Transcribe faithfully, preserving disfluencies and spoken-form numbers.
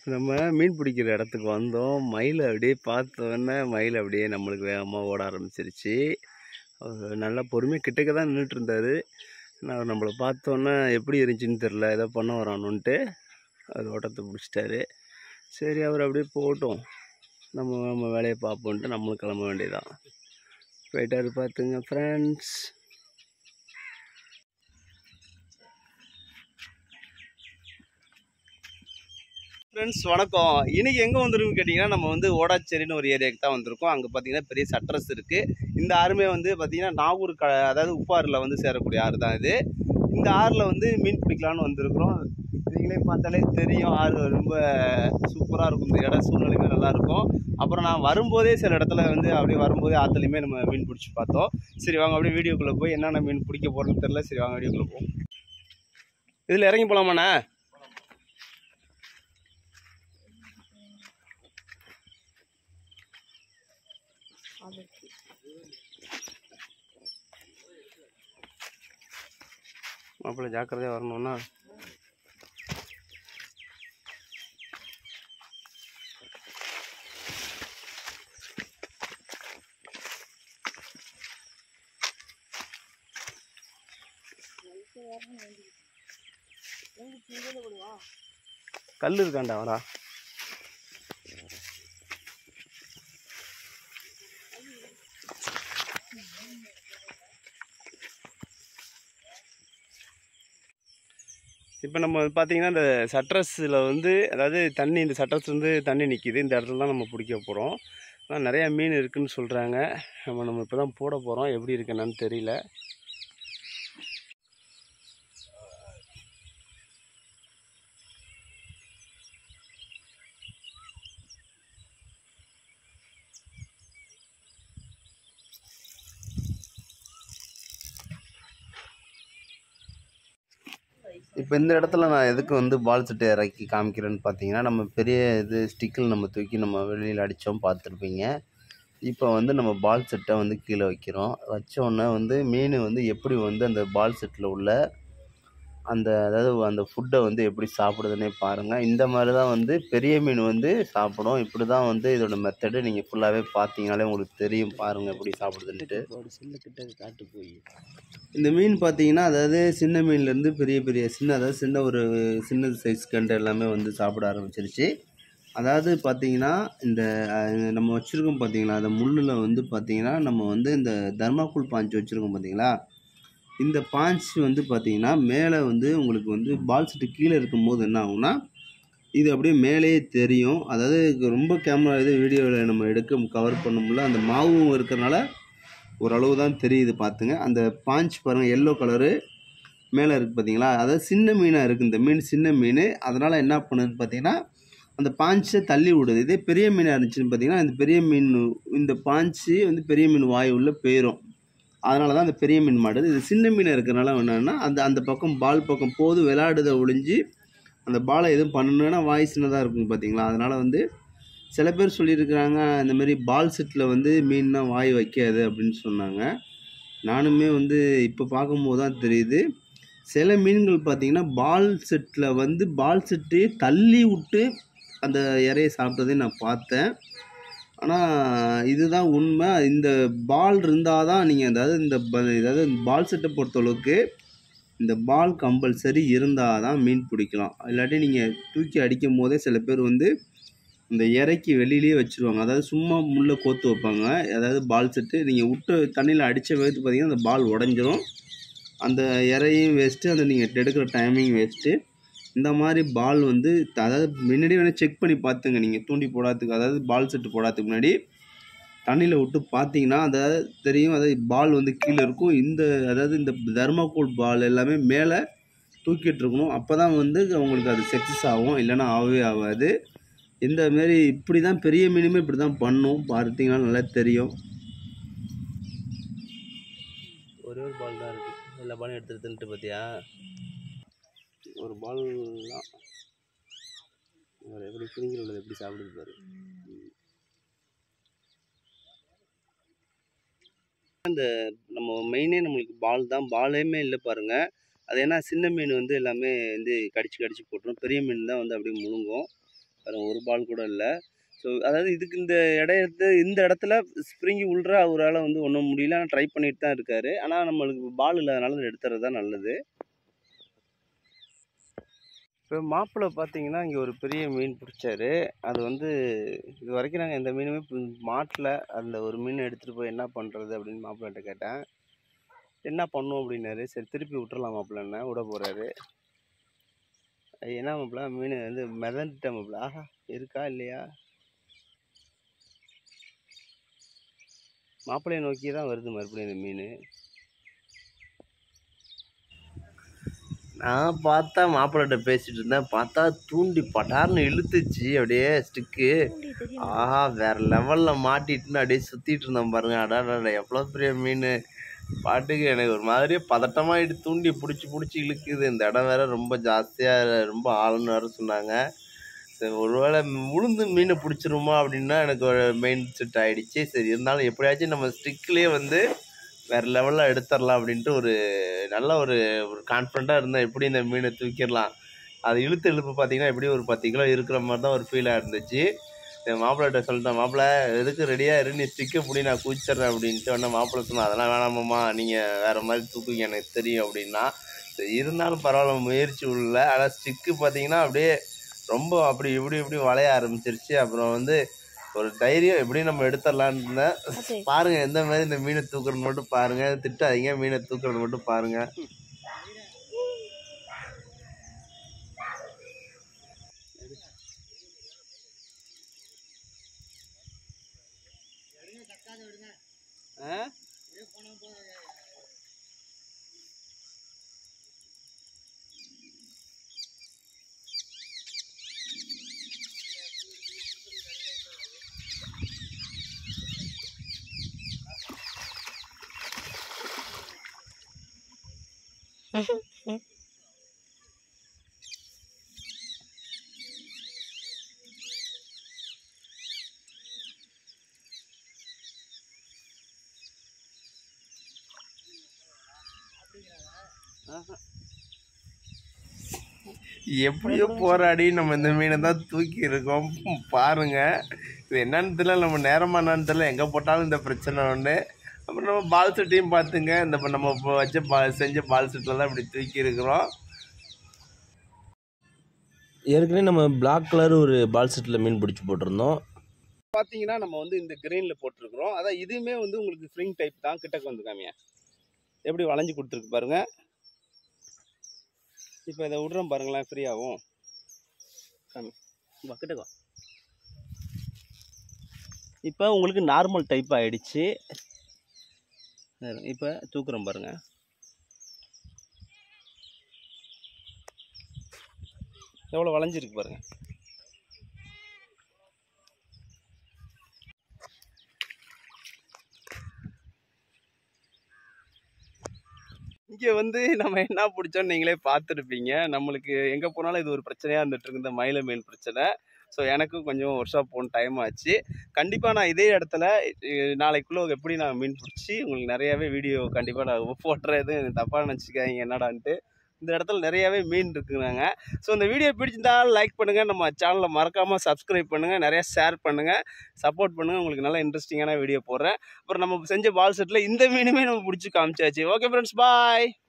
நம்ம மீன் பிடிக்கிற இடத்துக்கு வந்தோம். மயில் அப்படியே பார்த்தோன்னே மயில் அப்படியே நம்மளுக்கு வேகமாக ஓட ஆரம்பிச்சிருச்சு. அவர் நல்லா பொறுமையாக கிட்டக்க தான் நின்றுட்டு இருந்தார். நான் நம்மளை பார்த்தோன்னே எப்படி இருந்துச்சுன்னு தெரில, ஏதோ பண்ண வரானுன்ட்டு அவர் ஓட்டத்தை பிடிச்சிட்டாரு. சரி, அவர் அப்படியே போகட்டும், நம்ம நம்ம வேலையை பார்ப்போன்ட்டு நம்மளும் கிளம்ப வேண்டியதான். போயிட்டாரு பார்த்துங்க ஃப்ரெண்ட்ஸ். ஃப்ரெண்ட்ஸ் வணக்கம். இன்றைக்கி எங்கே வந்துருக்குன்னு கேட்டிங்கன்னா, நம்ம வந்து ஓடாச்சேரின்னு ஒரு ஏரியாவுக்கு தான் வந்திருக்கோம். அங்கே பார்த்தீங்கன்னா பெரிய சட்ரஸ் இருக்குது. இந்த ஆறுமே வந்து பார்த்திங்கன்னா நாகூர் க அதாவது உப்பாறில் வந்து சேரக்கூடிய ஆறு தான் இது. இந்த ஆறில் வந்து மீன் பிடிக்கலான்னு வந்திருக்கிறோம். நீங்களே பார்த்தாலே தெரியும், ஆறு ரொம்ப சூப்பராக இருக்கும். இந்த இடம் சூழ்நிலையுமே நல்லாயிருக்கும். அப்புறம் நான் வரும்போதே சில இடத்துல வந்து அப்படியே வரும்போதே ஆற்றுலையுமே நம்ம மீன் பிடிச்சி பார்த்தோம். சரி வாங்க அப்படியே வீடியோக்குள்ளே போய் என்னென்ன மீன் பிடிக்க போகிறோன்னு தெரில. சரி வாங்க வீடியோக்குள்ளே போவோம். இதில் இறங்கி போகலாமாண்ணே? மாப்பிள்ளை ஜாக்கிரதையாக வரணும்னா கல் இருக்காண்டா வரா. இப்போ நம்ம பார்த்தீங்கன்னா இந்த சட்ரஸில் வந்து அதாவது தண்ணி, இந்த சட்ரஸ் வந்து தண்ணி நிற்கிது. இந்த இடத்துல தான் நம்ம பிடிக்க போகிறோம். ஆனால் நிறையா மீன் இருக்குதுன்னு சொல்கிறாங்க. நம்ம நம்ம இப்போ தான் போட போகிறோம். எப்படி இருக்குன்னு தெரியல. இப்போ இந்த இடத்துல நான் எதுக்கு வந்து பால் செட்டை இறக்கி காமிக்கிறேன்னு பார்த்தீங்கன்னா, நம்ம பெரிய இது ஸ்டிக்கில் நம்ம தூக்கி நம்ம வெளியில் அடித்தோம் பார்த்துருப்பீங்க. இப்போ வந்து நம்ம பால் செட்டை வந்து கீழே வைக்கிறோம். வச்சோடனே வந்து மீன் வந்து எப்படி வந்து அந்த பால் செட்டில் உள்ள அந்த அதாவது அந்த ஃபுட்டை வந்து எப்படி சாப்பிடுதுன்னே பாருங்கள். இந்த மாதிரி தான் வந்து பெரிய மீன் வந்து சாப்பிடும். இப்படி தான் வந்து இதோட மெத்தடு. நீங்கள் ஃபுல்லாகவே பார்த்தீங்கனாலே உங்களுக்கு தெரியும். பாருங்கள் எப்படி சாப்பிடுதுன்ட்டு. சின்ன கிட்ட காட்டு போய் இந்த மீன் பார்த்தீங்கன்னா, அதாவது சின்ன மீன்லேருந்து பெரிய பெரிய சின்ன அதாவது சின்ன ஒரு சின்ன சைஸ் கண்டு எல்லாமே வந்து சாப்பிட ஆரம்பிச்சிருச்சு. அதாவது பார்த்தீங்கன்னா, இந்த நம்ம வச்சுருக்கோம் பார்த்தீங்களா, அந்த முள்ளில் வந்து பார்த்தீங்கன்னா நம்ம வந்து இந்த தர்மாக்கோல் பாஞ்சு வச்சுருக்கோம் பார்த்தீங்களா, இந்த பாஞ்ச் வந்து பார்த்தீங்கன்னா மேலே வந்து உங்களுக்கு வந்து பால் செட்டு கீழே இருக்கும்போது என்ன ஆகும்னா, இது அப்படியே மேலேயே தெரியும். அதாவது ரொம்ப கேமரா இது வீடியோவில் நம்ம எடுக்க கவர் பண்ண முடியல. அந்த மாவும் இருக்கிறனால ஓரளவு தான் தெரியுது பார்த்துங்க. அந்த பாஞ்ச் பாருங்கள், எல்லோ கலரு மேலே இருக்குது பார்த்தீங்களா. அதாவது சின்ன மீனாக இருக்குது இந்த மீன், சின்ன மீன். அதனால் என்ன பண்ணுதுன்னு பார்த்தீங்கன்னா, அந்த பாஞ்சை தள்ளி விடுது. இதே பெரிய மீனாக இருந்துச்சுன்னு பார்த்தீங்கன்னா, இந்த பெரிய மீன் இந்த பாஞ்சு வந்து பெரிய மீன் வாய் உள்ள போயிடும். அதனால தான் அந்த பெரிய மீன் மாட்டுது. இது சின்ன மீனாக இருக்கிறனால என்னென்னா, அந்த அந்த பக்கம் பால் பக்கம் போது விளையாடுதை ஒழிஞ்சு அந்த பாலை எதுவும் பண்ணணுன்னா வாய் சின்னதாக இருக்கும் பார்த்தீங்களா. அதனால் வந்து சில பேர் சொல்லியிருக்கிறாங்க, இந்தமாரி பால் செட்டில் வந்து மீன்னா வாய் வைக்காது அப்படின்னு சொன்னாங்க. நானுமே வந்து இப்போ பார்க்கும்போது தான் தெரியுது, சில மீன்கள் பார்த்திங்கன்னா பால் செட்டில் வந்து பால் செட்டையே தள்ளி விட்டு அந்த இறையை சாப்பிட்டதை நான் பார்த்தேன். ஆனால் இதுதான் உண்மை. இந்த பால் இருந்தால் தான் நீங்கள் அதாவது இந்த அதாவது பால் செட்டை பொறுத்தளவுக்கு இந்த பால் கம்பல்சரி இருந்தால் தான் மீன் பிடிக்கலாம். இல்லாட்டி நீங்கள் தூக்கி அடிக்கும் போதே சில பேர் வந்து இந்த இறைக்கு வெளியிலேயே வச்சுருவாங்க. அதாவது சும்மா முள்ளை கோத்து வைப்பாங்க. அதாவது பால் செட்டு நீங்கள் விட்டு தண்ணியில் அடித்த வேகத்து பார்த்திங்கன்னா அந்த பால் உடஞ்சிரும். அந்த இறையும் வேஸ்ட்டு, அந்த நீங்கள் எடுக்கிற டைமிங் வேஸ்ட்டு. இந்த மாதிரி பால் வந்து அதாவது முன்னாடி வேணால் செக் பண்ணி பார்த்துங்க. நீங்கள் தூண்டி போடாததுக்கு அதாவது பால் செட்டு போடாததுக்கு முன்னாடி தண்ணியில் விட்டு பார்த்தீங்கன்னா அதாவது தெரியும். அதாவது பால் வந்து கீழே இருக்கும். இந்த அதாவது இந்த தர்மாக்கோல் பால் எல்லாமே மேலே தூக்கிட்டு இருக்கணும். அப்போ தான் வந்து உங்களுக்கு அது சக்ஸஸ் ஆகும். இல்லைன்னா ஆகவே ஆகாது. இந்த மாரி இப்படி தான் பெரிய மீனுமே இப்படி தான் பண்ணும். பார்த்தீங்கன்னா நல்லா தெரியும். ஒரே ஒரு பால் தான் இருக்குது. எல்லா பாலும் எடுத்து தின்ட்டு பார்த்தியா, ஒரு பால் தான். எப்படி பிடிங்கிற உள்ளது எப்படி சாப்பிடுது பாரு. அந்த நம்ம மெயினே நம்மளுக்கு பால் தான். பாலையுமே இல்லை பாருங்கள். அது ஏன்னா சின்ன மீன் வந்து எல்லாமே வந்து கடிச்சு கடிச்சு போட்டுரும். பெரிய மீன் தான் வந்து அப்படியே முழுங்கும். பாருங்க ஒரு பால் கூட இல்லை. ஸோ அதாவது இதுக்கு இந்த இடத்து இந்த இடத்துல ஸ்ப்ரிங்கி உள்ற அவரால் வந்து ஒன்றும் முடியல. ஆனால் ட்ரை பண்ணிட்டு தான் இருக்காரு. ஆனால் நம்மளுக்கு பால் இல்லாதனால எடுத்துறது தான் நல்லது. இப்போ மாப்பிள்ளை பார்த்தீங்கன்னா இங்கே ஒரு பெரிய மீன் பிடிச்சாரு. அது வந்து இது வரைக்கும் நாங்கள் எந்த மீனுமே மாட்டில் அந்த ஒரு மீன் எடுத்துகிட்டு போய் என்ன பண்ணுறது அப்படின்னு மாப்பிள்ளைகிட்ட கேட்டேன். என்ன பண்ணும் அப்படின்னாரு. சரி திருப்பி விட்டுறலாம் மாப்பிள்ளைன்னா விட போகிறாரு. என்ன மாப்பிள்ள மீன் வந்து மிதந்துட்டேன் மாப்பிள்ள. ஆஹா இருக்கா இல்லையா மாப்பிள்ளையை நோக்கி தான் வருது மறுபடியும் இந்த மீன். நான் பார்த்தா மாப்பிள்ளைகிட்ட பேசிட்டு இருந்தேன். பார்த்தா தூண்டி பட்டார்னு இழுத்துச்சு அப்படியே ஸ்டிக்கு. ஆஹா வேற லெவலில் மாட்டிட்டுன்னு அப்படியே சுற்றிட்டு இருந்தேன் பாருங்க. அடாடா எவ்வளோ பெரிய மீன் பாட்டுக்கு எனக்கு ஒரு மாதிரியே பதட்டமாகிட்டு தூண்டி பிடிச்சி பிடிச்சி இழுக்குது. இந்த இடம் வேற ரொம்ப ஜாஸ்தியாக ரொம்ப ஆளுன்னு வேற சொன்னாங்க. சரி ஒருவேளை உளுந்து மீனை பிடிச்சிருமா அப்படின்னா எனக்கு ஒரு மெயின் செட் ஆகிடுச்சு. சரி இருந்தாலும் எப்படியாச்சும் நம்ம ஸ்டிக்லேயே வந்து வேறு லெவலில் எடுத்துடலாம் அப்படின்ட்டு ஒரு நல்ல ஒரு ஒரு கான்ஃபிடண்ட்டாக இருந்தேன். எப்படி இந்த மீனை தூக்கிடலாம். அது இழுத்து இழுப்பு பார்த்தீங்கன்னா எப்படி ஒரு பத்து கிலோ இருக்கிற மாதிரி தான் ஒரு ஃபீலாக இருந்துச்சு. என் மாப்பிள்ளைகிட்ட சொல்லிட்டேன், மாப்பிள்ளை எதுக்கு ரெடியாக இரு, நீ ஸ்டிக்கை பிடி நான் குதிச்சிட்றேன் அப்படின்ட்டு. உடனே மாப்பிள்ளை சொன்னால் அதெல்லாம் வேணாமாம்மா, நீங்கள் வேறு மாதிரி தூக்குங்க எனக்கு தெரியும் அப்படின்னா. சரி இருந்தாலும் பரவாயில்ல முயற்சி உள்ள. ஆனால் ஸ்டிக்கு பார்த்தீங்கன்னா அப்படியே ரொம்ப அப்படி இப்படி இப்படி வளைய ஆரம்பிச்சிருச்சு. அப்புறம் வந்து ஒரு தைரியம் எப்படி நம்ம எடுத்துடலான்னு இருந்தேன். பாருங்க எந்த மாதிரி இந்த மீனை தூக்குறது மட்டும் பாருங்க. திட்டாதீங்க, மீனை தூக்குறது மட்டும் பாருங்க. எப்படியோ போராடி நம்ம இந்த மீனை தான் தூக்கி இருக்கோம் பாருங்க. இது என்னன்னு தெரியல, நம்ம நேரமா என்னன்னு தெரியல, எங்கே போட்டாலும் இந்த பிரச்சனை ஒன்று. அப்புறம் நம்ம பால் செட்டையும் பார்த்துங்க, இந்த நம்ம இப்போ வச்ச பால் செஞ்ச பால் செட்டில் தான் இப்படி தூக்கி இருக்கிறோம். ஏற்கனவே நம்ம பிளாக் கலர் ஒரு பால் செட்டில் மீன் பிடிச்சி போட்டிருந்தோம். பார்த்தீங்கன்னா நம்ம வந்து இந்த கிரீனில் போட்டிருக்கிறோம். அதான் இதுவுமே வந்து உங்களுக்கு ஸ்ப்ரிங் டைப் தான். கிட்டக்கு வந்து காமியா எப்படி வளைஞ்சு கொடுத்துருக்கு பாருங்க. இப்போ இதை விட்றோம் பாருங்களேன், ஃப்ரீயாகும். காமி கிட்டக்கா. இப்போ உங்களுக்கு நார்மல் டைப் ஆகிடுச்சு. இப்போ தூக்குறோம் பாருங்க. எவ்வளோ வளைஞ்சிருக்கு பாருங்க. இங்கே வந்து நம்ம என்ன பிடிச்சோன்னு நீங்களே பார்த்துருப்பீங்க. நம்மளுக்கு எங்கே போனாலும் இது ஒரு பிரச்சனையாக இருந்துட்டு இருக்கு, இந்த மயில மீன் பிரச்சனை. ஸோ எனக்கும் கொஞ்சம் ஒர்க் ஷாப் போகணும் டைம் ஆச்சு. கண்டிப்பாக நான் இதே இடத்துல நாளைக்குள்ளே எப்படி நான் மீன் பிடிச்சி உங்களுக்கு நிறையாவே வீடியோ கண்டிப்பாக நான் போட்டுறேன். எதுவும் தப்பாக நினச்சிக்காதீங்க என்னடான்ட்டு. இந்த இடத்துல நிறையாவே மீன் இருக்குங்க. ஸோ இந்த வீடியோ பிடிச்சிருந்தாலும் லைக் பண்ணுங்கள், நம்ம சேனலை மறக்காமல் சப்ஸ்கிரைப் பண்ணுங்கள், நிறையா ஷேர் பண்ணுங்கள், சப்போர்ட் பண்ணுங்கள். உங்களுக்கு நல்லா இன்ட்ரெஸ்டிங்கான வீடியோ போடுறேன். அப்புறம் நம்ம செஞ்ச பால் செட்டில் இந்த மீனுமே நம்ம பிடிச்சி காமிச்சாச்சு. ஓகே ஃப்ரெண்ட்ஸ், பாய்.